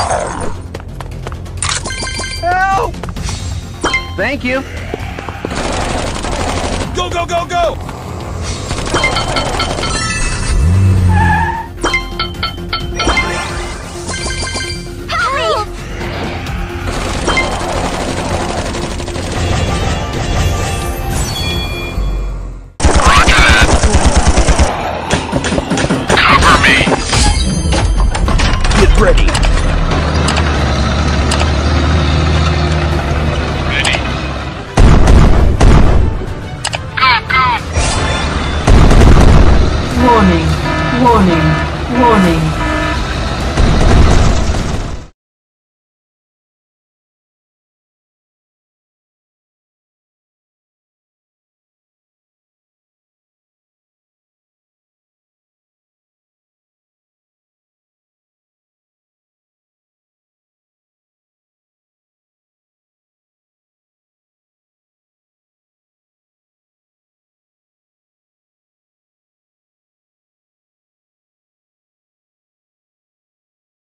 Help! Thank you. Go, go, go, go! Ready. Ready. Go, go! Warning, warning, warning.